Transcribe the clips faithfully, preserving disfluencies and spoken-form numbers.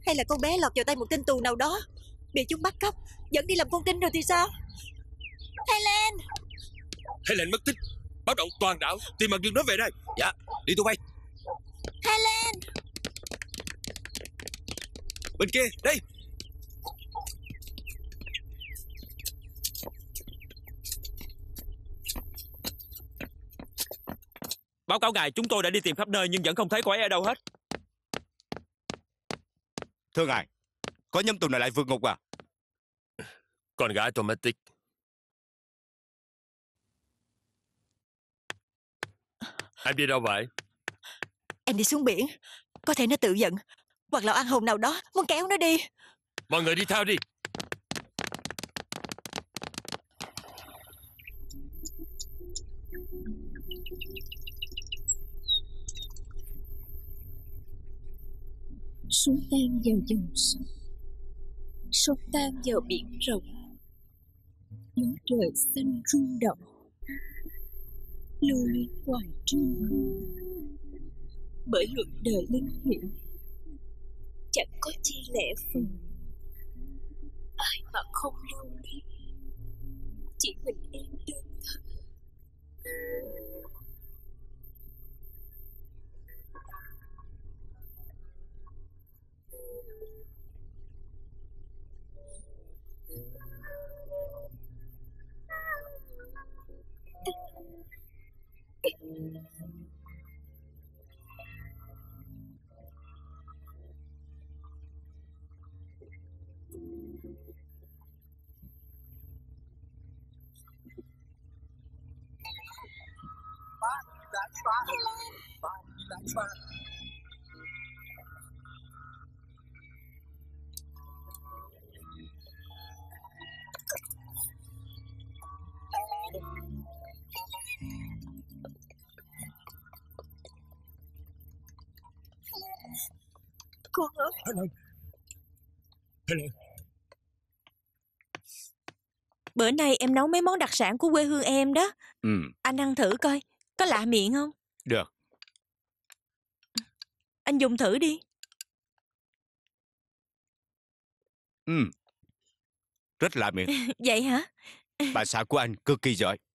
Hay là con bé lọt vào tay một tên tù nào đó, bị chúng bắt cóc, dẫn đi làm con tin rồi thì sao? Helen! Helen mất tích. Báo động toàn đảo, tìm bằng được nó về đây. Dạ, đi tụi bay. Helen! Bên kia, đây. Báo cáo ngài, chúng tôi đã đi tìm khắp nơi nhưng vẫn không thấy cô ấy ở đâu hết. Thưa ngài, có nhóm tù này lại vượt ngục à? Con gái Automatic. Em đi đâu vậy? Em đi xuống biển. Có thể nó tự giận, hoặc là oan hồn nào đó muốn kéo nó đi. Mọi người đi theo đi. Sóng tan vào dòng sông, sóng tan vào biển rộng, gió trời xanh rung động, lưu luyến hoài trương hương. Bởi luật đời linh hiển, chẳng có chi lẽ phần, ai mà không lưu luyến, chỉ mình em đơn thân. Con ơi! Helen! Helen! Bữa nay em nấu mấy món đặc sản của quê hương em đó. Ừ. Anh ăn thử coi, có lạ miệng không? Được. Anh dùng thử đi. Ừ. Rất lạ miệng. Vậy hả? Bà xã của anh cực kỳ giỏi.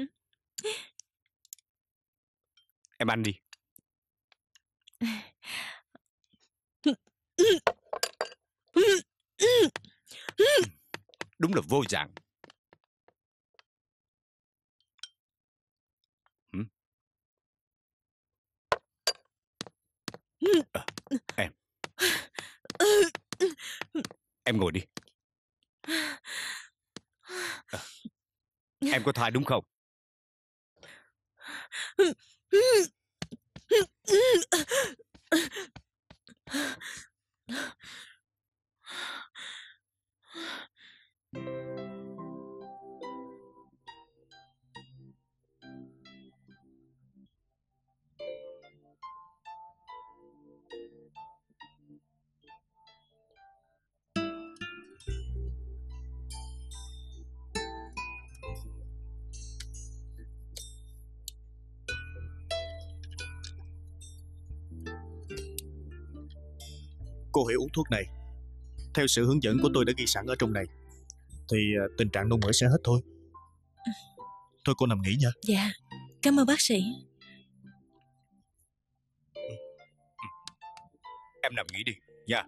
Em ăn đi. Đúng là vô dạng. Ừ. À, em. Em ngồi đi. À, em có thai đúng không? Cô hãy uống thuốc này. Theo sự hướng dẫn của tôi đã ghi sẵn ở trong này, thì tình trạng nôn mửa sẽ hết thôi. Thôi cô nằm nghỉ nha. Dạ, cảm ơn bác sĩ. Em nằm nghỉ đi nha.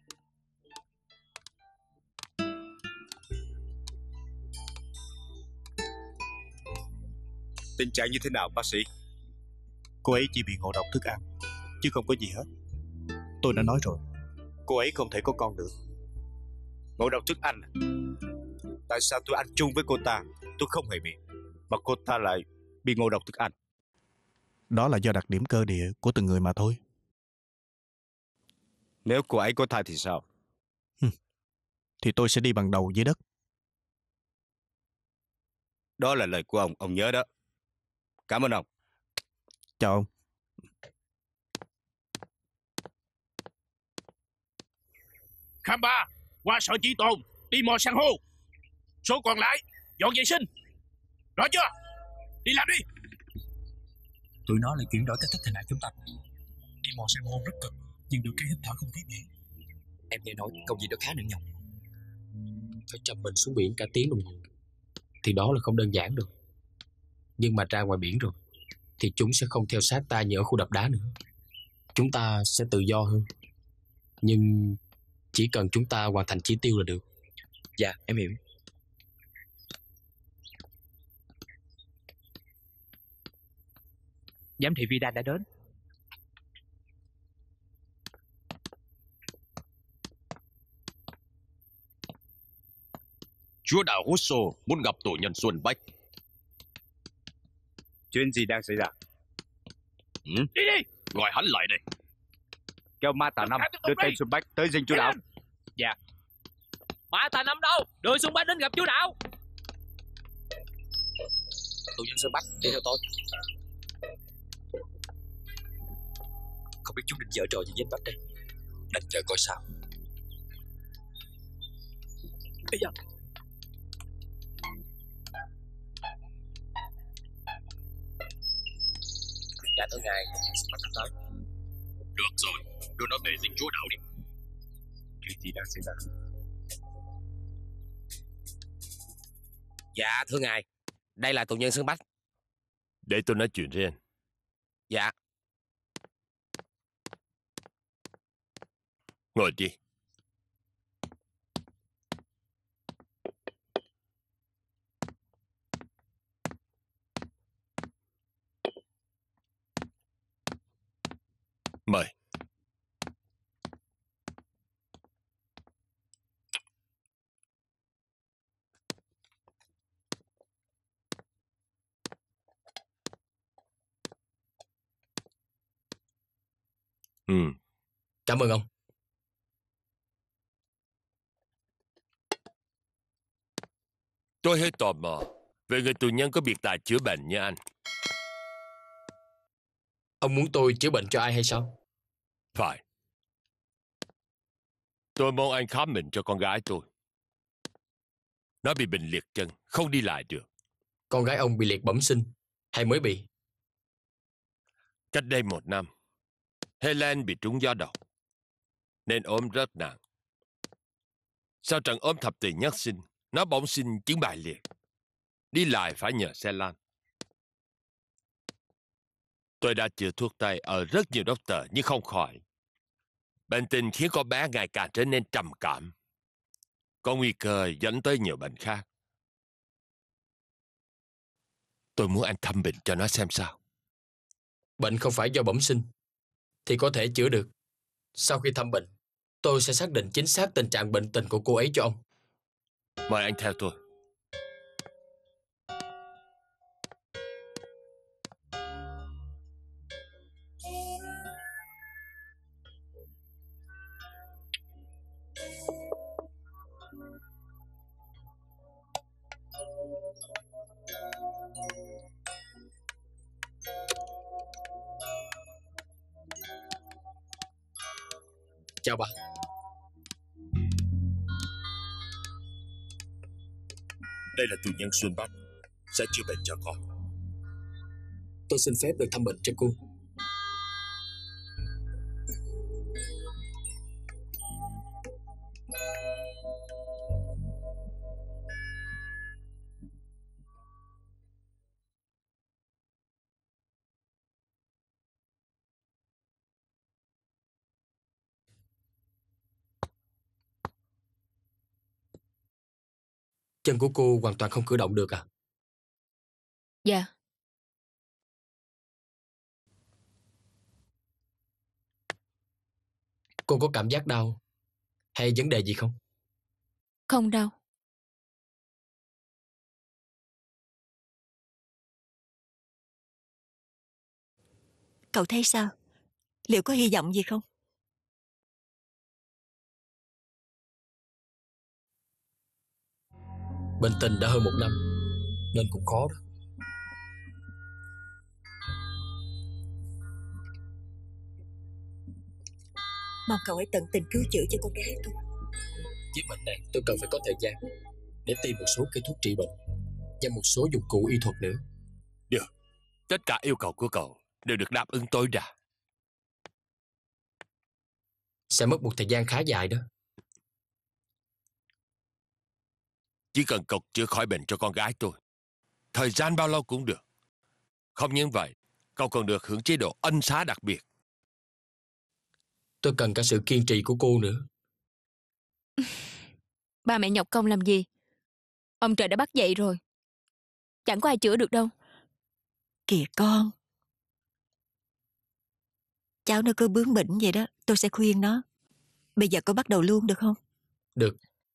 Tình trạng như thế nào bác sĩ? Cô ấy chỉ bị ngộ độc thức ăn, chứ không có gì hết. Tôi đã nói rồi, cô ấy không thể có con được. Ngộ độc thức ăn? Tại sao tôi ăn chung với cô ta, tôi không hề bị, mà cô ta lại bị ngộ độc thức ăn? Đó là do đặc điểm cơ địa của từng người mà thôi. Nếu cô ấy có thai thì sao? Thì tôi sẽ đi bằng đầu dưới đất. Đó là lời của ông, ông nhớ đó. Cảm ơn ông. Chào ông. Kham Ba, qua sở chỉ tồn, đi mò san hô. Số còn lại, dọn vệ sinh. Rõ chưa? Đi làm đi. Tụi nó lại chuyển đổi cách thức hình hại chúng ta. Đi mò san hô rất cực, nhưng được cái hít thở không khí biển. Em nghe nói công việc đó khá nặng nhọc. Phải chầm mình xuống biển cả tiếng đồng hồ thì đó là không đơn giản đâu. Nhưng mà ra ngoài biển rồi thì chúng sẽ không theo sát ta như ở khu đập đá nữa. Chúng ta sẽ tự do hơn. Nhưng chỉ cần chúng ta hoàn thành chỉ tiêu là được. Dạ em hiểu. Giám thị Vida đã đến. Chúa đạo Husso muốn gặp tù nhân Xuân Bách. Chuyện gì đang xảy ra? Ừ? Đi đi. Gọi hắn lại đây. Kêu Ma Tà Năm đưa tên Xuân Bách tới dinh chúa đạo. Dạ. Ma Tà Năm đâu? Đưa Xuân Bách đến gặp chúa đạo. Tù nhân Xuân Bách đi theo tôi. Không biết chúng định giở trò gì với anh Bách đây. Đành chờ coi sao. Bây giờ dạ thưa ngài, Xuân Bách tới. Được rồi, đưa nó về dinh chúa đạo đi. Chuyện gì đang xảy ra? Dạ thưa ngài, đây là tù nhân Xuân Bách. Để tôi nói chuyện riêng. Dạ. Ngồi đi. Mời. Ừ. Cảm ơn ông. Tôi hơi tò mò về người tù nhân có biệt tài chữa bệnh như anh. Ông muốn tôi chữa bệnh cho ai hay sao? Phải. Tôi mong anh khám bệnh cho con gái tôi. Nó bị bệnh liệt chân, không đi lại được. Con gái ông bị liệt bẩm sinh hay mới bị? Cách đây một năm, Helen bị trúng gió độc nên ốm rất nặng. Sau trận ốm thập tử nhất sinh, nó bỗng sinh chứng bại liệt. Đi lại phải nhờ xe lăn. Tôi đã chữa thuốc tây ở rất nhiều doctor nhưng không khỏi. Bệnh tình khiến con bé ngày càng trở nên trầm cảm. Có nguy cơ dẫn tới nhiều bệnh khác. Tôi muốn anh thăm bệnh cho nó xem sao. Bệnh không phải do bẩm sinh thì có thể chữa được. Sau khi thăm bệnh, tôi sẽ xác định chính xác tình trạng bệnh tình của cô ấy cho ông. Mời anh theo tôi. Chào bà. Đây là tù nhân Xuân Bách, sẽ chữa bệnh cho con. Tôi xin phép được thăm bệnh cho cô. Chân của cô hoàn toàn không cử động được à? Dạ. Cô có cảm giác đau hay vấn đề gì không? Không đâu. Cậu thấy sao? Liệu có hy vọng gì không? Bệnh tình đã hơn một năm nên cũng khó đó. Mong cậu ấy tận tình cứu chữa cho con gái tôi. Với bệnh này tôi cần phải có thời gian để tìm một số cây thuốc trị bệnh và một số dụng cụ y thuật nữa. Được. Tất cả yêu cầu của cậu đều được đáp ứng tối đa. Sẽ mất một thời gian khá dài đó. Chỉ cần cậu chữa khỏi bệnh cho con gái tôi, thời gian bao lâu cũng được. Không những vậy, cậu còn được hưởng chế độ ân xá đặc biệt. Tôi cần cả sự kiên trì của cô nữa. Ba mẹ nhọc công làm gì? Ông trời đã bắt dậy rồi. Chẳng có ai chữa được đâu. Kìa con, cháu nó cứ bướng bỉnh vậy đó. Tôi sẽ khuyên nó. Bây giờ con bắt đầu luôn được không? Được.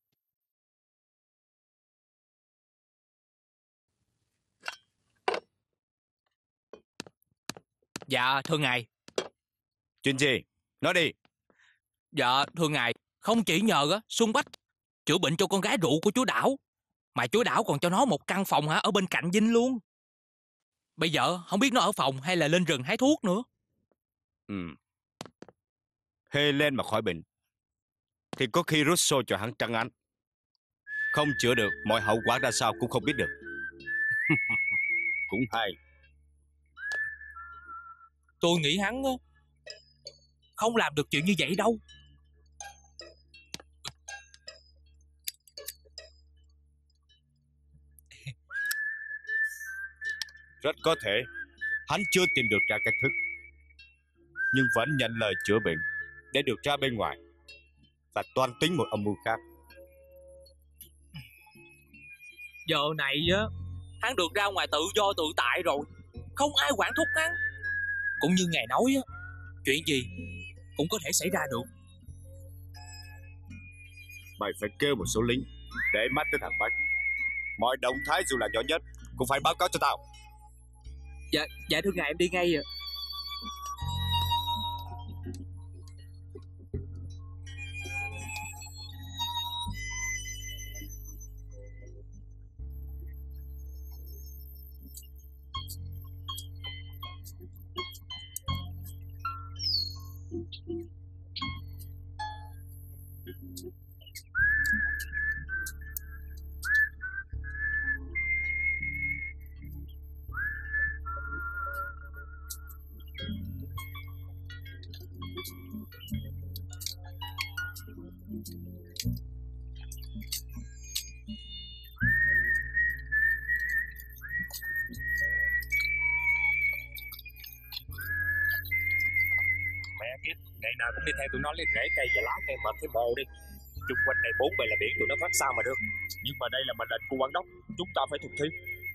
Dạ thưa ngài. Chuyện gì? Nói đi. Dạ thưa ngài, không chỉ nhờ á Xuân Bách chữa bệnh cho con gái rượu của chúa Đảo, mà chúa Đảo còn cho nó một căn phòng hả ở bên cạnh dinh luôn. Bây giờ không biết nó ở phòng hay là lên rừng hái thuốc nữa. Ừ. Helen mà khỏi bệnh thì có khi Russo cho hắn trắng án. Không chữa được, mọi hậu quả ra sao cũng không biết được. Cũng hay. Tôi nghĩ hắn á không làm được chuyện như vậy đâu. Rất có thể hắn chưa tìm được ra cách thức, nhưng vẫn nhận lời chữa bệnh để được ra bên ngoài và toan tính một âm mưu khác. Giờ này á hắn được ra ngoài tự do tự tại rồi, không ai quản thúc hắn. Cũng như ngài nói á, chuyện gì cũng có thể xảy ra được. Mày phải kêu một số lính để mắt tới thằng Bách. Mọi động thái dù là nhỏ nhất cũng phải báo cáo cho tao. Dạ, dạ thưa ngài, em đi ngay ạ. Mẹ kiếp, ngày nào cũng đi theo tụi nó lấy rễ cây và lá cây mệt thấy mồ đi. Chung quanh này bốn bề là biển, tụi nó thoát sao mà được. Nhưng mà đây là mệnh lệnh của quản đốc, chúng ta phải thực thi.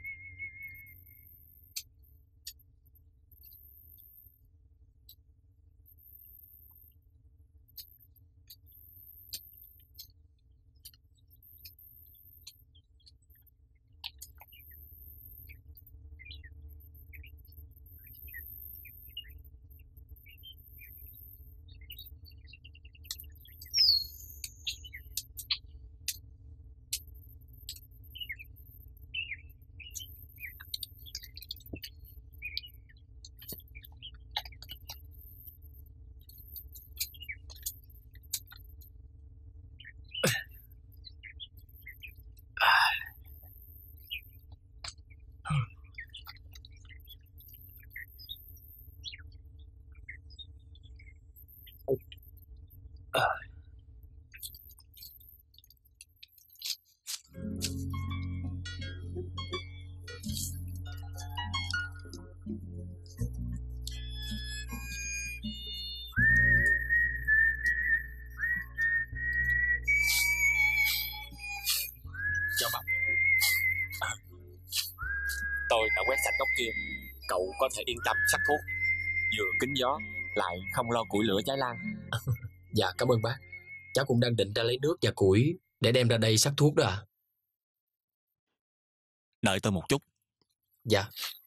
Chào bác. Tôi đã quét sạch góc kia. Cậu có thể yên tâm sắc thuốc. Vừa kín gió, lại không lo củi lửa cháy lan. Dạ cảm ơn bác. Cháu cũng đang định ra lấy nước và củi để đem ra đây sắc thuốc đó ạ. Đợi tôi một chút. Dạ.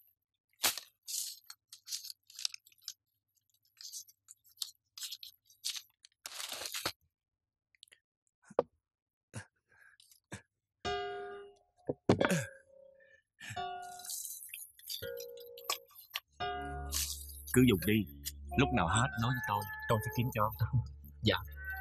Cứ dùng đi. Lúc nào hết nói với tôi, tôi sẽ kiếm cho. Dạ.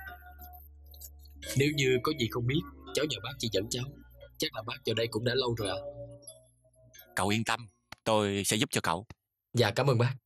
Nếu như có gì không biết, cháu nhờ bác chỉ dẫn cháu. Chắc là bác vào đây cũng đã lâu rồi ạ. Cậu yên tâm, tôi sẽ giúp cho cậu. Dạ cảm ơn bác.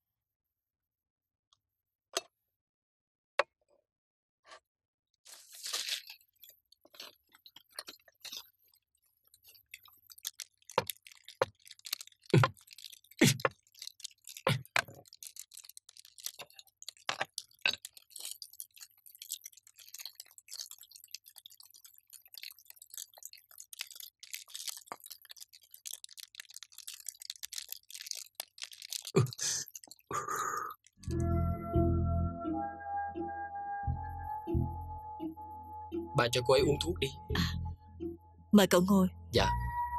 Bà cho cô ấy uống thuốc đi. À, mời cậu ngồi. Dạ.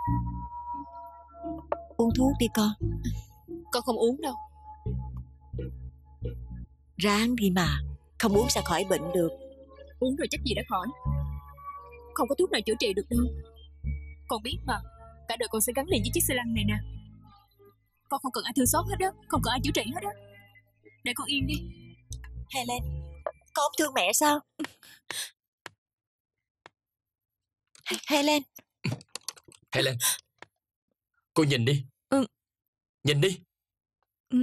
Uống thuốc đi con. Con không uống đâu. Ráng đi mà, không uống sao khỏi bệnh được. Uống rồi chắc gì đã khỏi. Không có thuốc nào chữa trị được đâu. Con biết mà, cả đời con sẽ gắn liền với chiếc xe lăn này nè. Con không cần ai thương xót hết đó, không cần ai chữa trị hết đó. Để con yên đi. Helen, con không thương mẹ sao? Helen. Helen, cô nhìn đi. Ừ. Nhìn đi. Ừ.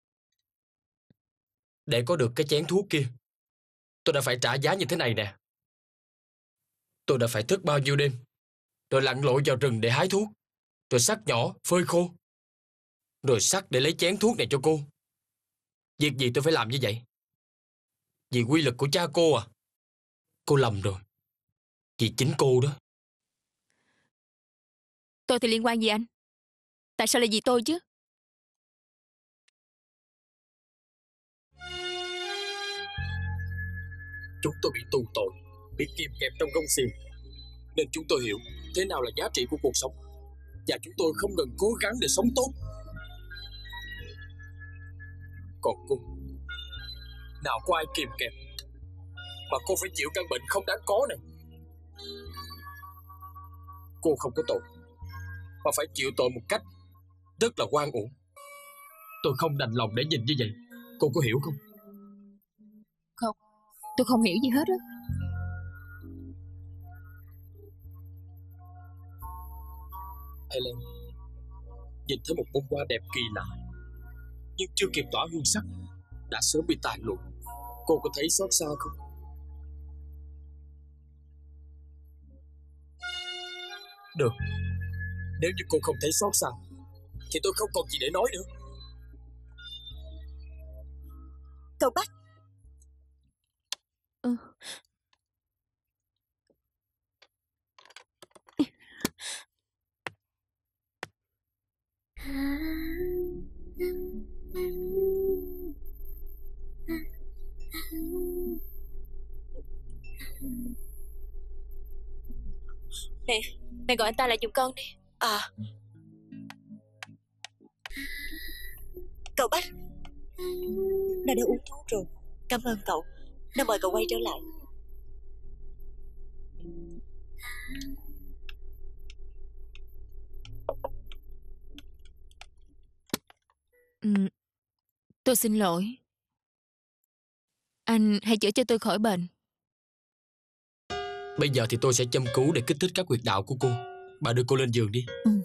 Để có được cái chén thuốc kia, tôi đã phải trả giá như thế này nè. Tôi đã phải thức bao nhiêu đêm, rồi lặn lội vào rừng để hái thuốc, rồi sắc nhỏ, phơi khô, rồi sắc để lấy chén thuốc này cho cô. Việc gì tôi phải làm như vậy? Vì quy lực của cha cô à? Cô lầm rồi. Vì chính cô đó. Tôi thì liên quan gì anh? Tại sao lại vì tôi chứ? Chúng tôi bị tù tội, bị kìm kẹp trong gông xiềng, nên chúng tôi hiểu thế nào là giá trị của cuộc sống, và chúng tôi không ngừng cố gắng để sống tốt. Còn cô, nào có ai kìm kẹp mà cô phải chịu căn bệnh không đáng có này. Cô không có tội, mà phải chịu tội một cách rất là oan uổng. Tôi không đành lòng để nhìn như vậy. Cô có hiểu không? Không, tôi không hiểu gì hết á. Helen, nhìn thấy một bông hoa đẹp kỳ lạ, nhưng chưa kịp tỏa hương sắc đã sớm bị tàn lụi. Cô có thấy xót xa không? Được, nếu như cô không thấy xót xa thì tôi không còn gì để nói nữa. Cậu Bách. Ừ. Nè, mẹ gọi anh ta lại giùm con đi. À. Cậu Bách, nó đã uống thuốc rồi. Cảm ơn cậu. Nó mời cậu quay trở lại. Ừ, tôi xin lỗi. Anh hãy chữa cho tôi khỏi bệnh. Bây giờ thì tôi sẽ châm cứu để kích thích các huyệt đạo của cô. Bà đưa cô lên giường đi. Ừ.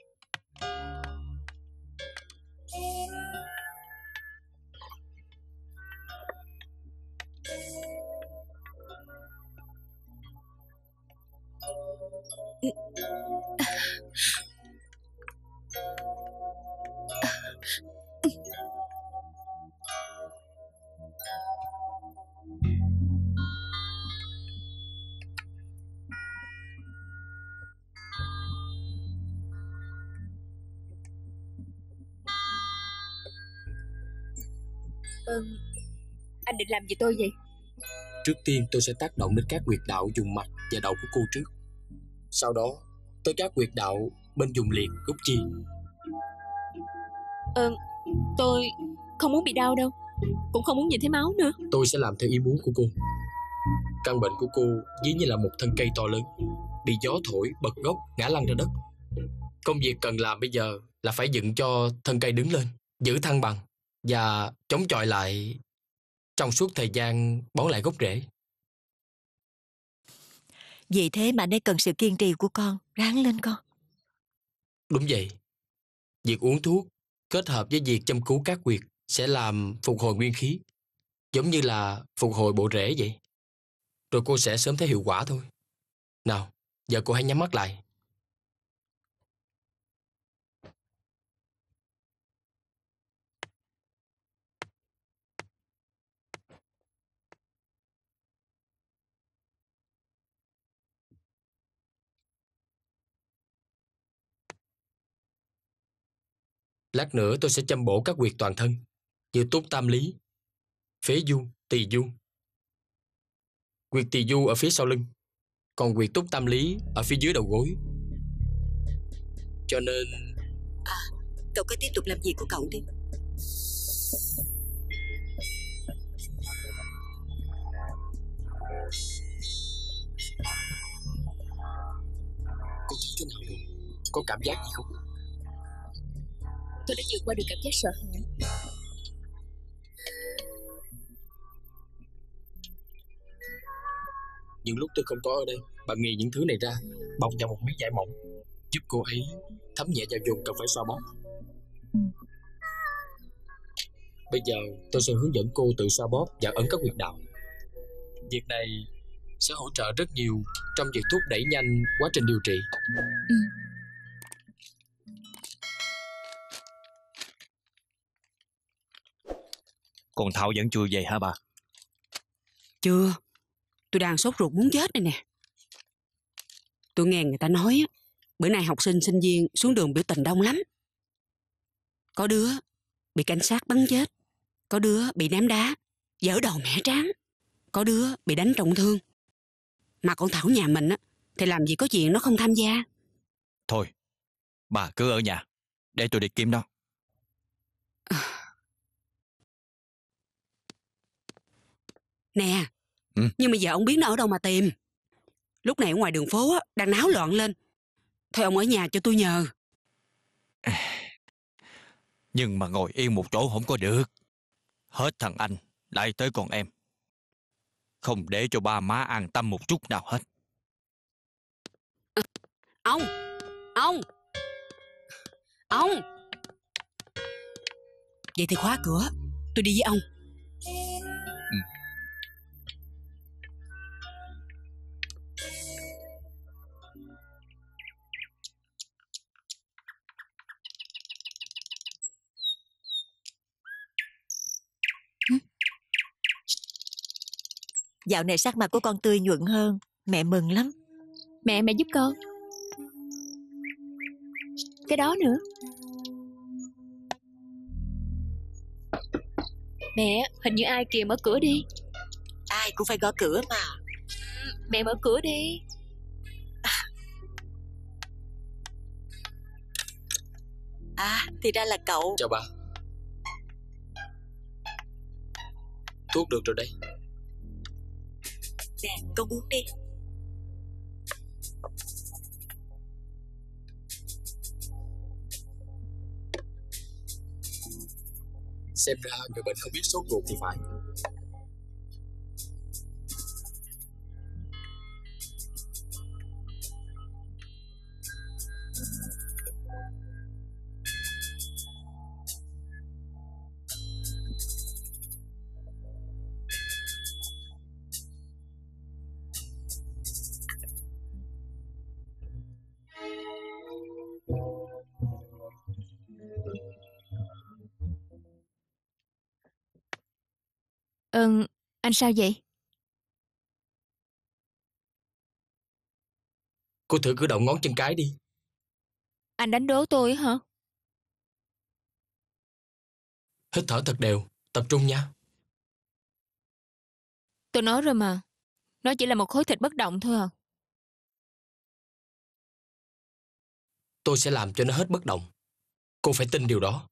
Ừ, anh định làm gì tôi vậy? Trước tiên tôi sẽ tác động đến các huyệt đạo vùng mặt và đầu của cô trước. Sau đó tới các huyệt đạo bên vùng liệt, gốc chi. Ừ, tôi không muốn bị đau đâu, cũng không muốn nhìn thấy máu nữa. Tôi sẽ làm theo ý muốn của cô. Căn bệnh của cô ví như là một thân cây to lớn, bị gió thổi bật gốc ngã lăn ra đất. Công việc cần làm bây giờ là phải dựng cho thân cây đứng lên, giữ thăng bằng và chống chọi lại trong suốt thời gian bón lại gốc rễ. Vì thế mà nên cần sự kiên trì của con. Ráng lên con. Đúng vậy. Việc uống thuốc kết hợp với việc châm cứu các huyệt sẽ làm phục hồi nguyên khí, giống như là phục hồi bộ rễ vậy. Rồi cô sẽ sớm thấy hiệu quả thôi. Nào, giờ cô hãy nhắm mắt lại. Lát nữa tôi sẽ châm bổ các huyệt toàn thân, như túc tam lý, phế du, tỳ du. Huyệt tỳ du ở phía sau lưng, còn quyệt túc tam lý ở phía dưới đầu gối. Cho nên... À, cậu cứ tiếp tục làm việc của cậu đi. Cô thấy thế nào rồi? Có cảm giác gì không? Tôi đã vượt qua được cảm giác sợ hãi. Những lúc tôi không có ở đây, bà nghiền những thứ này ra, bọc vào một miếng vải mỏng, giúp cô ấy thấm nhẹ vào vùng cần phải xoa bóp. Bây giờ tôi sẽ hướng dẫn cô tự xoa bóp và ấn các huyệt đạo. Việc này sẽ hỗ trợ rất nhiều trong việc thúc đẩy nhanh quá trình điều trị. Ừ. Còn Thảo vẫn chưa về hả bà? Chưa. Tôi đang sốt ruột muốn chết đây nè. Tôi nghe người ta nói bữa nay học sinh sinh viên xuống đường biểu tình đông lắm. Có đứa bị cảnh sát bắn chết, có đứa bị ném đá vỡ đầu mẻ tráng, có đứa bị đánh trọng thương. Mà con Thảo nhà mình á thì làm gì có chuyện nó không tham gia. Thôi, bà cứ ở nhà để tôi đi kiếm nó. Nè, ừ? Nhưng mà giờ ông biết nó ở đâu mà tìm. Lúc này ở ngoài đường phố á, đang náo loạn lên. Thôi ông ở nhà cho tôi nhờ. Nhưng mà ngồi yên một chỗ không có được. Hết thằng anh lại tới con em. Không để cho ba má an tâm một chút nào hết. À, ông Ông Ông Vậy thì khóa cửa, tôi đi với ông. ừ. Dạo này sắc mặt của con tươi nhuận hơn, mẹ mừng lắm. Mẹ, mẹ giúp con. Cái đó nữa. Mẹ, hình như ai kìa, mở cửa đi. Ai cũng phải gõ cửa mà. Mẹ mở cửa đi. À, thì ra là cậu. Chào bà. Thuốc được rồi đây. Nè, con uống đi. Xem ra người bệnh không biết sốt ruột thì phải. Ừ, anh sao vậy? Cô thử cử động ngón chân cái đi. Anh đánh đố tôi hả? Hít thở thật đều, tập trung nha. Tôi nói rồi mà. Nó chỉ là một khối thịt bất động thôi à. Tôi sẽ làm cho nó hết bất động. Cô phải tin điều đó.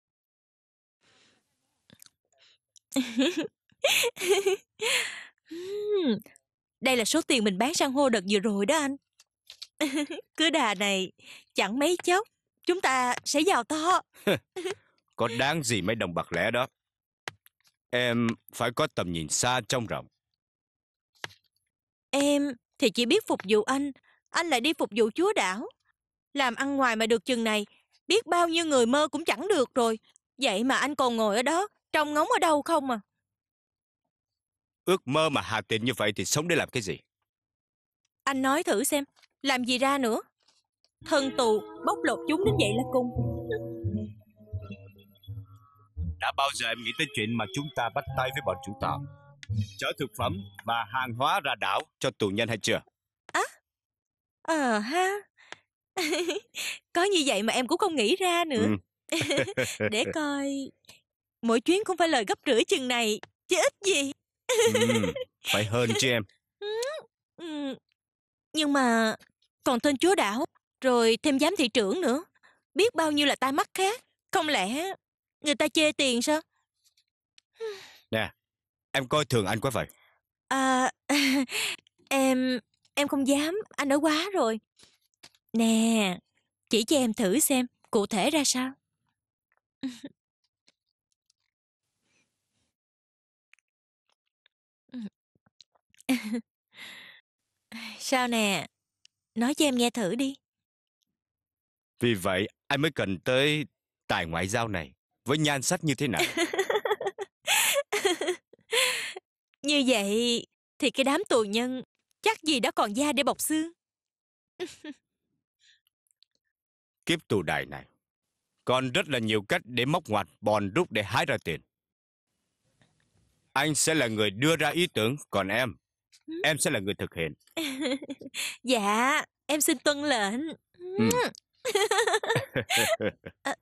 Đây là số tiền mình bán san hô đợt vừa rồi đó anh. Cứ đà này, chẳng mấy chốc chúng ta sẽ giàu to. Có đáng gì mấy đồng bạc lẻ đó. Em phải có tầm nhìn xa trông rộng. Em thì chỉ biết phục vụ anh, anh lại đi phục vụ chúa đảo. Làm ăn ngoài mà được chừng này, biết bao nhiêu người mơ cũng chẳng được rồi. Vậy mà anh còn ngồi ở đó, trông ngóng ở đâu không à. Ước mơ mà hà tiện như vậy thì sống để làm cái gì? Anh nói thử xem, làm gì ra nữa? Thân tù bóc lột chúng đến vậy là cùng. Đã bao giờ em nghĩ tới chuyện mà chúng ta bắt tay với bọn chủ tàu, chở thực phẩm và hàng hóa ra đảo cho tù nhân hay chưa? Á, ờ ha. Có như vậy mà em cũng không nghĩ ra nữa. Ừ. Để coi, mỗi chuyến cũng phải lời gấp rưỡi chừng này, chứ ít gì. Ừ, phải hơn chứ em. Ừ. Nhưng mà còn tên chúa đảo, rồi thêm giám thị trưởng nữa. Biết bao nhiêu là tai mắt khác. Không lẽ người ta chê tiền sao? Nè, em coi thường anh quá vậy. À, em em không dám, anh nói quá rồi. Nè, chỉ cho em thử xem cụ thể ra sao. Sao nè, nói cho em nghe thử đi. Vì vậy, anh mới cần tới tài ngoại giao này với nhan sắc như thế nào. Như vậy thì cái đám tù nhân chắc gì đã còn da để bọc xương. Kiếp tù đài này còn rất là nhiều cách để móc ngoặt bòn rút để hái ra tiền. Anh sẽ là người đưa ra ý tưởng, còn em, em sẽ là người thực hiện. Dạ, em xin tuân lệnh. Ừ. À,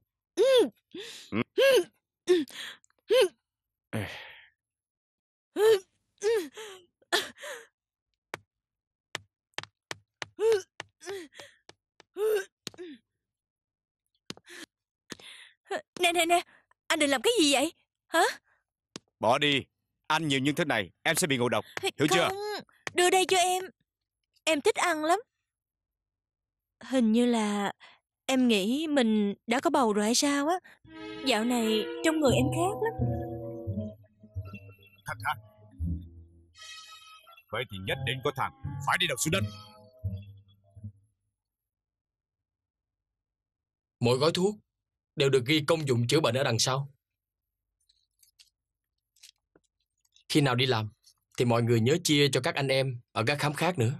Nè nè nè, anh định làm cái gì vậy? Hả? Bỏ đi, ăn nhiều như thế này em sẽ bị ngộ độc, hiểu chưa? Không, đưa đây cho em. Em thích ăn lắm. Hình như là em nghĩ mình đã có bầu rồi hay sao á. Dạo này trong người em khác lắm. Thật hả? Vậy thì nhất định có thằng phải đi đầu xuống đất. Mỗi gói thuốc đều được ghi công dụng chữa bệnh ở đằng sau. Khi nào đi làm thì mọi người nhớ chia cho các anh em ở các khám khác nữa.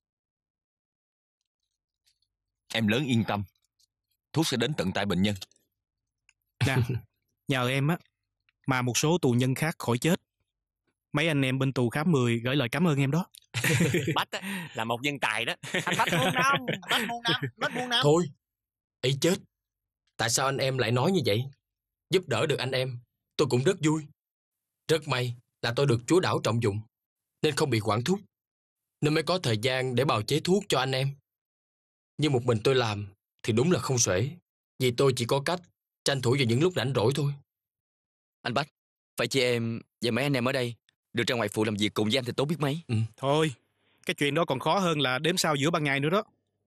Em lớn yên tâm, thuốc sẽ đến tận tay bệnh nhân. Nè, nhờ em á mà một số tù nhân khác khỏi chết. Mấy anh em bên tù khám mười gửi lời cảm ơn em đó. Bách á, là một nhân tài đó. Anh Bách muôn năm, Bách muôn năm, Bách muôn năm. Thôi, ấy chết. Tại sao anh em lại nói như vậy? Giúp đỡ được anh em, tôi cũng rất vui. Rất may là tôi được chúa đảo trọng dụng, nên không bị quản thúc, nên mới có thời gian để bào chế thuốc cho anh em. Nhưng một mình tôi làm thì đúng là không xuể, vì tôi chỉ có cách tranh thủ vào những lúc rảnh rỗi thôi. Anh Bách, phải chị em và mấy anh em ở đây được ra ngoài phụ làm việc cùng với anh thì tốt biết mấy. Ừ. Thôi, cái chuyện đó còn khó hơn là đếm sao giữa ban ngày nữa đó.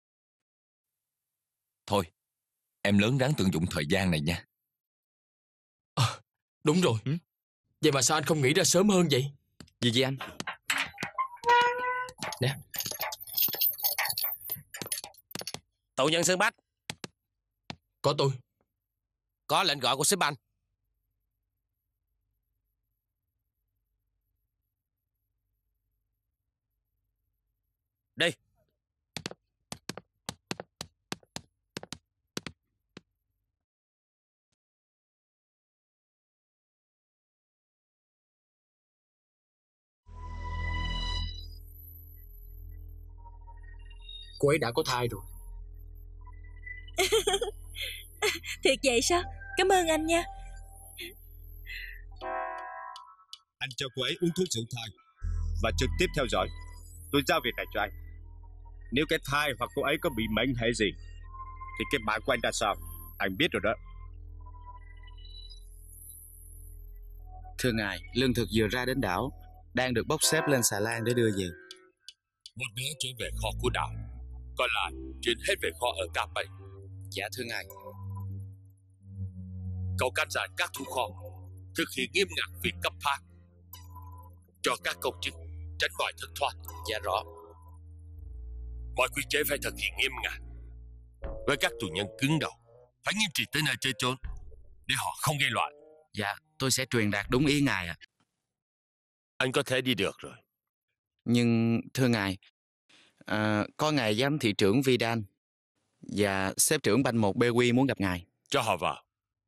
Thôi, em lớn ráng tận dụng thời gian này nha. À, đúng rồi. Ừ? Vậy mà sao anh không nghĩ ra sớm hơn vậy? Gì vậy anh? Nè. Tù nhân Sơn Bách. Có tôi. Có lệnh gọi của sếp anh. Đi. Cô ấy đã có thai rồi. Thiệt vậy sao? Cảm ơn anh nha. Anh cho cô ấy uống thuốc dưỡng thai và trực tiếp theo dõi. Tôi giao việc này cho anh. Nếu cái thai hoặc cô ấy có bị bệnh hay gì thì cái bạn của anh ra sao, anh biết rồi đó. Thưa ngài, lương thực vừa ra đến đảo, đang được bốc xếp lên xà lan để đưa về. Một đứa trở về kho của đảo, còn lại chuyển hết về kho ở Cam Bay. Dạ thưa ngài. Cậu căn dặn các thủ kho thực hiện nghiêm ngặt việc cấp phát cho các công chức, tránh khỏi thất thoát. Dạ rõ. Mọi quy chế phải thực hiện nghiêm ngặt. Với các tù nhân cứng đầu, phải nghiêm trị tới nơi chơi trốn để họ không gây loạn. Dạ, tôi sẽ truyền đạt đúng ý ngài ạ. Anh có thể đi được rồi. Nhưng thưa ngài, à, có ngài giám thị trưởng Vidal và xếp trưởng banh một bê quy muốn gặp ngài. Cho họ vào.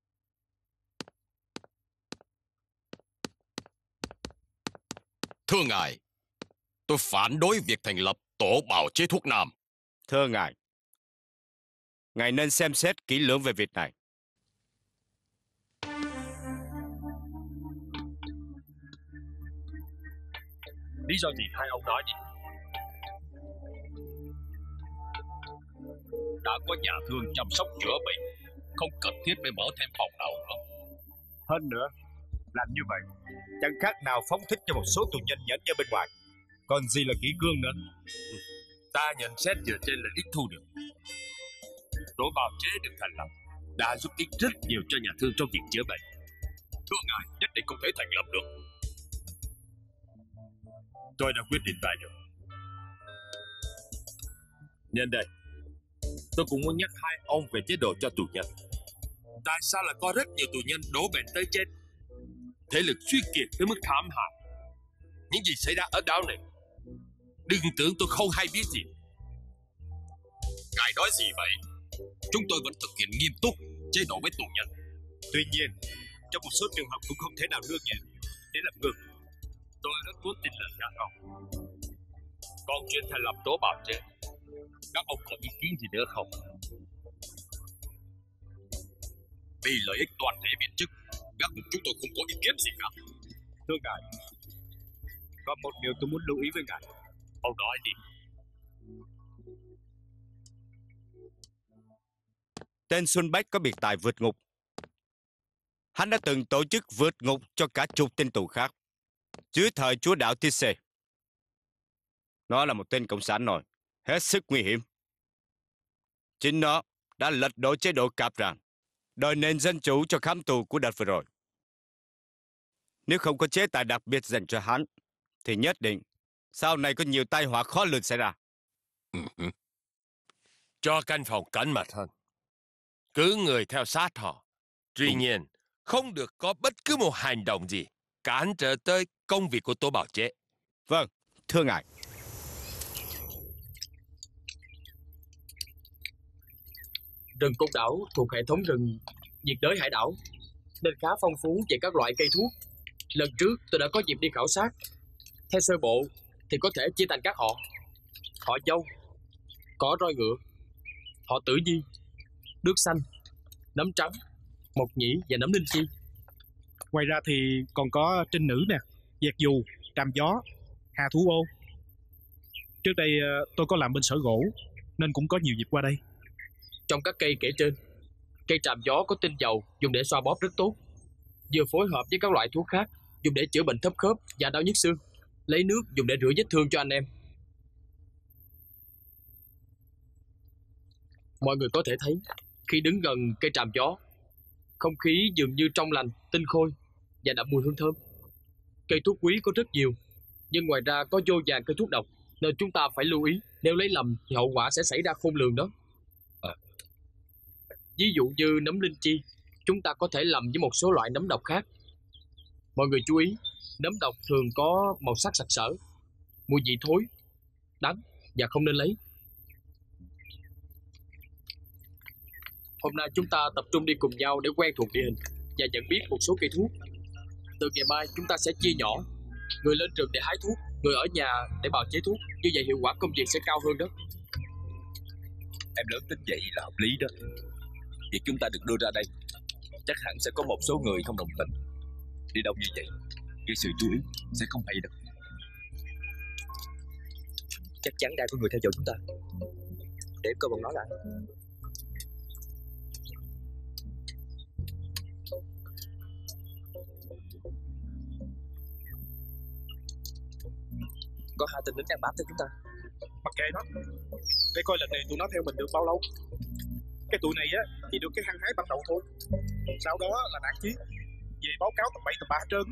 Thưa ngài, tôi phản đối việc thành lập tổ bào chế thuốc nam. Thưa ngài, ngài nên xem xét kỹ lưỡng về việc này. Lý do gì hai ông nói đi. đã có nhà thương chăm sóc chữa bệnh, không cần thiết phải mở thêm phòng nào nữa. Hơn nữa, làm như vậy chẳng khác nào phóng thích cho một số tù nhân nhẫn nhơ bên ngoài. Còn gì là kỷ cương nữa. Ta nhận xét dựa trên lợi ích thu được. Tổ bào chế được thành lập đã giúp ích rất nhiều cho nhà thương trong việc chữa bệnh. Thưa ngài, nhất định không thể thành lập được. Tôi đã quyết định vậy rồi. Nhân đây, tôi cũng muốn nhắc hai ông về chế độ cho tù nhân. Tại sao lại có rất nhiều tù nhân đổ bệnh tới chết? Thể lực suy kiệt tới mức thảm hại. Những gì xảy ra ở đảo này, đừng tưởng tôi không hay biết gì. Ngài nói gì vậy? Chúng tôi vẫn thực hiện nghiêm túc chế độ với tù nhân. Tuy nhiên, trong một số trường hợp cũng không thể nào nương nhẹ để làm ngược. Tôi rất muốn tin lời các ông. Còn chuyện thành lập tổ bào chế, các ông có ý kiến gì nữa không? Vì lợi ích toàn thể viên chức, các chúng tôi không có ý kiến gì cả. Thưa ngài, có một điều tôi muốn lưu ý với ngài. Ông nói đi. Tên Xuân Bách có biệt tài vượt ngục. Hắn đã từng tổ chức vượt ngục cho cả chục tên tù khác dưới thời chúa đảo Tisse. Nó là một tên cộng sản nổi, hết sức nguy hiểm. Chính nó đã lật đổ chế độ Cạp Ràng, đòi nền dân chủ cho khám tù của đợt vừa rồi. Nếu không có chế tài đặc biệt dành cho hắn, thì nhất định sau này có nhiều tai họa khó lường xảy ra. Cho căn phòng cẩn mật hơn, cứ người theo sát họ. Tuy nhiên, không được có bất cứ một hành động gì cản trở tới công việc của tổ bào chế. Vâng, thưa ngài. Rừng Côn Đảo thuộc hệ thống rừng nhiệt đới hải đảo nên khá phong phú về các loại cây thuốc. Lần trước tôi đã có dịp đi khảo sát. Theo sơ bộ thì có thể chia thành các họ: họ dâu, cỏ roi ngựa, họ tử di, đước xanh, nấm trắng, mộc nhĩ và nấm linh chi. Ngoài ra thì còn có trinh nữ nè, dẹt dù, tràm gió, hà thú ô. Trước đây tôi có làm bên sở gỗ nên cũng có nhiều dịp qua đây. Trong các cây kể trên, cây tràm gió có tinh dầu dùng để xoa bóp rất tốt, vừa phối hợp với các loại thuốc khác dùng để chữa bệnh thấp khớp và đau nhức xương, lấy nước dùng để rửa vết thương cho anh em. Mọi người có thể thấy khi đứng gần cây tràm gió, không khí dường như trong lành, tinh khôi và đậm mùi hương thơm. Cây thuốc quý có rất nhiều, nhưng ngoài ra có vô vàn cây thuốc độc, nên chúng ta phải lưu ý, nếu lấy lầm thì hậu quả sẽ xảy ra khôn lường đó. À. Ví dụ như nấm linh chi, chúng ta có thể lầm với một số loại nấm độc khác. Mọi người chú ý, nấm độc thường có màu sắc sặc sỡ, mùi vị thối, đắng và không nên lấy. Hôm nay chúng ta tập trung đi cùng nhau để quen thuộc địa hình và nhận biết một số cây thuốc. Từ ngày mai chúng ta sẽ chia nhỏ, người lên rừng để hái thuốc, người ở nhà để bào chế thuốc. Như vậy hiệu quả công việc sẽ cao hơn đó. Em lớn tính vậy là hợp lý đó. Việc chúng ta được đưa ra đây, chắc hẳn sẽ có một số người không đồng tình. Đi đâu như vậy, gây sự chú ý sẽ không hay đâu. Chắc chắn đang có người theo dõi chúng ta. Để coi bọn nó lại. Có hai tên lính đang bám theo chúng ta. Mặc kệ nó, để coi lần này tụi nó theo mình được bao lâu. Cái tụi này á chỉ được cái hăng hái ban đầu thôi, sau đó là nản chí, về báo cáo tầm bậy tầm bạ hết trơn.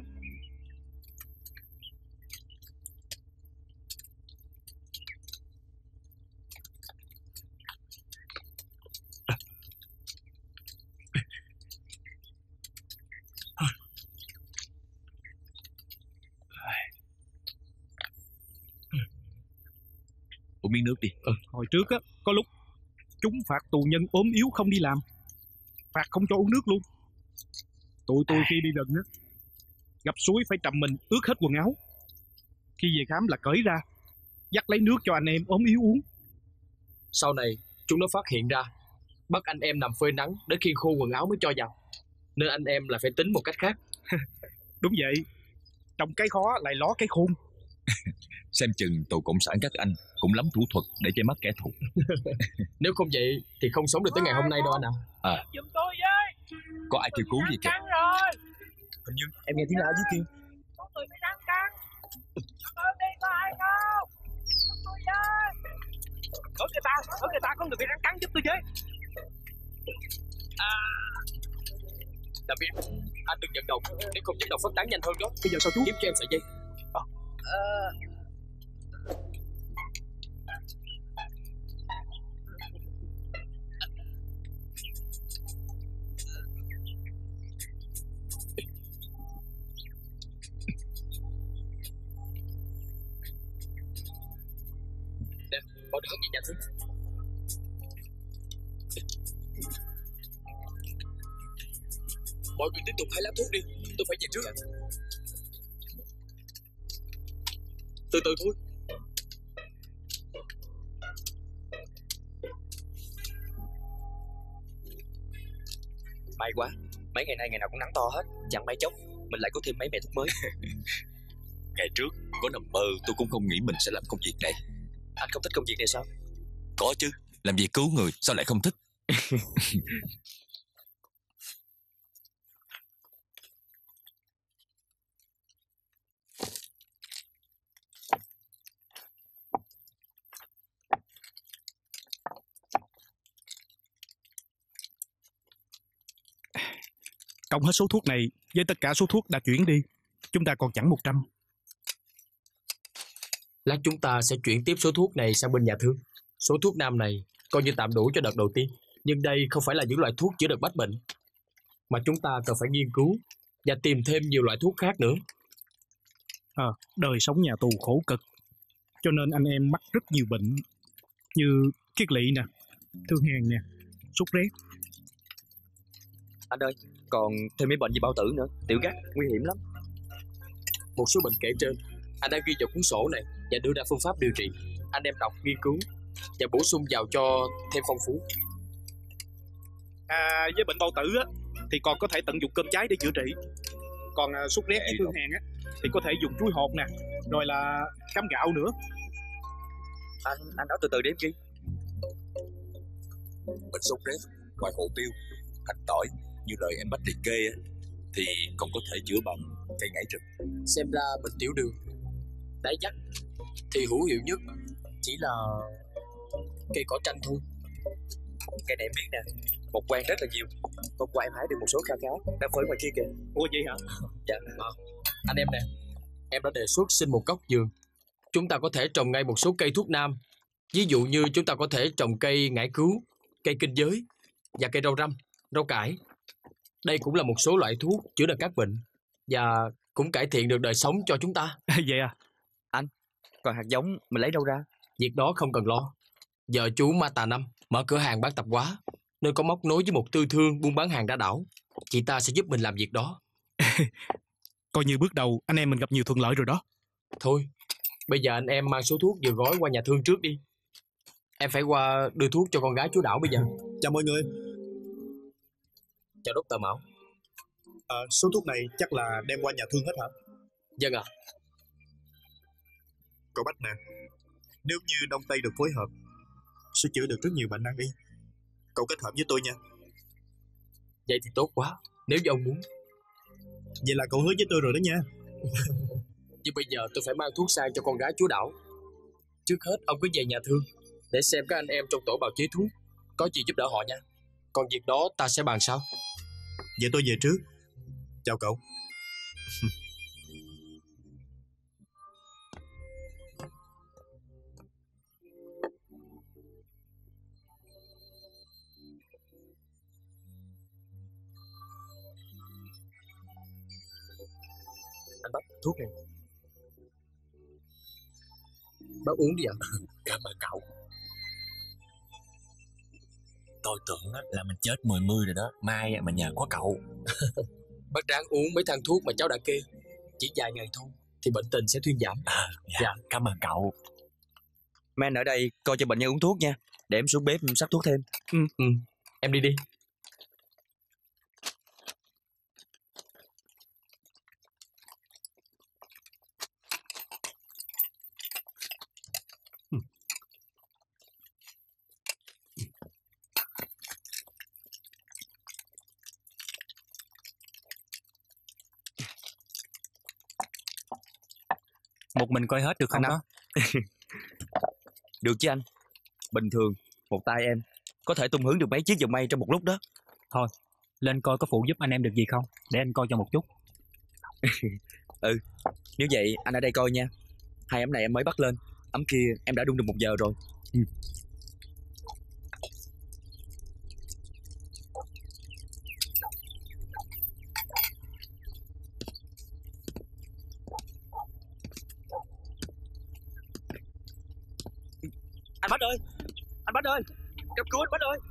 Uống miếng nước đi. Ừ. Hồi trước á, có lúc chúng phạt tù nhân ốm yếu không đi làm, phạt không cho uống nước luôn. Tụi tôi khi đi rừng á, gặp suối phải trầm mình ướt hết quần áo. Khi về khám là cởi ra, dắt lấy nước cho anh em ốm yếu uống. Sau này chúng nó phát hiện ra, bắt anh em nằm phơi nắng đến khi khô quần áo mới cho vào, nên anh em lại phải tính một cách khác. Đúng vậy, trong cái khó lại ló cái khôn. Xem chừng tù cộng sản các anh cũng lắm thủ thuật để che mắt kẻ thù. Nếu không vậy thì không sống được tới ngày hôm nay đâu anh ạ. À, Giùm tôi với. có ai kêu cứu gì kìa? Căng rồi. Hình như em nghe tiếng la ở dưới kia. Có người bị rắn cắn. Ở đây có ai không? Giúp tôi với. Ở người ta, ở người ta có người bị rắn cắn, giúp tôi với. À, làm việc anh đừng giận động, nếu không chắc đầu phát tán nhanh hơn đó. Bây giờ sao chú? Kiếm cho em sợi dây. À. Ờ. Nè, bỏ đứa gì nhà thương. Mọi người tiếp tục hái lá thuốc đi, tôi phải về trước. Từ từ thôi. May quá, mấy ngày nay ngày nào cũng nắng to hết. Chẳng mấy chốc mình lại có thêm mấy mẻ thuốc mới. Ngày trước có nằm mơ tôi cũng không nghĩ mình sẽ làm công việc này. Anh không thích công việc này sao? Có chứ, làm việc cứu người sao lại không thích. Cộng hết số thuốc này với tất cả số thuốc đã chuyển đi, chúng ta còn chẳng một trăm. Lát chúng ta sẽ chuyển tiếp số thuốc này sang bên nhà thương. Số thuốc nam này coi như tạm đủ cho đợt đầu tiên. Nhưng đây không phải là những loại thuốc chữa được bách bệnh, mà chúng ta cần phải nghiên cứu và tìm thêm nhiều loại thuốc khác nữa. À, đời sống nhà tù khổ cực, cho nên anh em mắc rất nhiều bệnh, như kiết lỵ nè, thương hàn nè, sốt rét. Anh ơi, còn thêm mấy bệnh như bao tử nữa, tiểu gắt, nguy hiểm lắm. Một số bệnh kể trên anh đã ghi vào cuốn sổ này và đưa ra phương pháp điều trị. Anh em đọc, nghiên cứu và bổ sung vào cho thêm phong phú. À, với bệnh bao tử á, thì còn có thể tận dụng cơm cháy để chữa trị. Còn à, sốt rét với thương hàn á, thì có thể dùng chuối hột nè, rồi là cám gạo nữa. Anh anh nói từ từ đi em ghi. Bệnh sốt rét ngoài hồ tiêu, hành tỏi như lời em Bách liệt kê á, thì còn có thể chữa bằng cây ngải rừng. Xem ra bệnh tiểu đường, đáy dắt thì hữu hiệu nhất chỉ là cây cỏ tranh thôi. Cây này em biết nè, một quan rất là nhiều. Hôm qua em hái được một số kha khá, đang phơi ngoài kia kìa. Ủa vậy hả? Dạ. À, anh em nè, em đã đề xuất xin một góc vườn. Chúng ta có thể trồng ngay một số cây thuốc nam. Ví dụ như chúng ta có thể trồng cây ngải cứu, cây kinh giới và cây rau răm, rau cải. Đây cũng là một số loại thuốc chữa được các bệnh và cũng cải thiện được đời sống cho chúng ta. Vậy à? Anh, còn hạt giống mình lấy đâu ra? Việc đó không cần lo. Vợ chú Ma Tà Năm mở cửa hàng bán tạp hóa, nơi có móc nối với một tư thương buôn bán hàng đá đảo. Chị ta sẽ giúp mình làm việc đó. Coi như bước đầu anh em mình gặp nhiều thuận lợi rồi đó. Thôi, bây giờ anh em mang số thuốc vừa gói qua nhà thương trước đi. Em phải qua đưa thuốc cho con gái chú Đảo bây giờ. Chào mọi người. Chào Doctor Mão. À, số thuốc này chắc là đem qua nhà thương hết hả? Vâng ạ. À. Cậu Bách nè, nếu như Đông Tây được phối hợp sẽ chữa được rất nhiều bệnh nan y. Cậu kết hợp với tôi nha. Vậy thì tốt quá, nếu như ông muốn. Vậy là cậu hứa với tôi rồi đó nha. Nhưng bây giờ tôi phải mang thuốc sang cho con gái chú Đảo. Trước hết ông cứ về nhà thương để xem các anh em trong tổ bào chế thuốc có gì giúp đỡ họ nha. Còn việc đó ta sẽ bàn sau. Vậy tôi về trước. Chào cậu. Anh Bách, thuốc này. Bác uống đi ạ. Cảm ơn cậu. Tôi tưởng là mình chết mười mươi rồi đó, mai mà nhờ có cậu. Bác ráng uống mấy thang thuốc mà cháu đã kê. Chỉ vài ngày thôi thì bệnh tình sẽ thuyên giảm. À, dạ, dạ, cảm ơn cậu. Mấy anh ở đây coi cho bệnh nhân uống thuốc nha, để em xuống bếp sắc thuốc thêm. Ừ, ừ. Em đi đi. một mình coi hết được không đó? Được chứ anh. Bình thường một tay em có thể tung hứng được mấy chiếc vòng may trong một lúc đó. Thôi, lên coi có phụ giúp anh em được gì không, để anh coi cho một chút. Ừ, nếu vậy anh ở đây coi nha. Hai ấm này em mới bắt lên, ấm kia em đã đun được một giờ rồi. Ừ. Anh Bách ơi, anh Bách ơi, cấp cứu anh Bách ơi.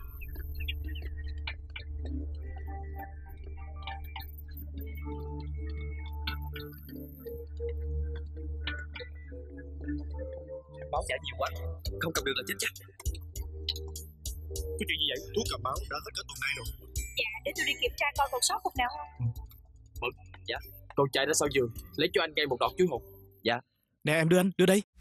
Máu chảy nhiều quá, không cầm được là chết chắc. Có chuyện gì vậy? Thuốc cầm máu đã hết cả tuần nay rồi. Dạ, để tôi đi kiểm tra coi còn sót cục nào không. Dạ, con trai ra sau giường lấy cho anh cây một đọt chuối hột. Dạ. Nè em đưa anh, đưa đây.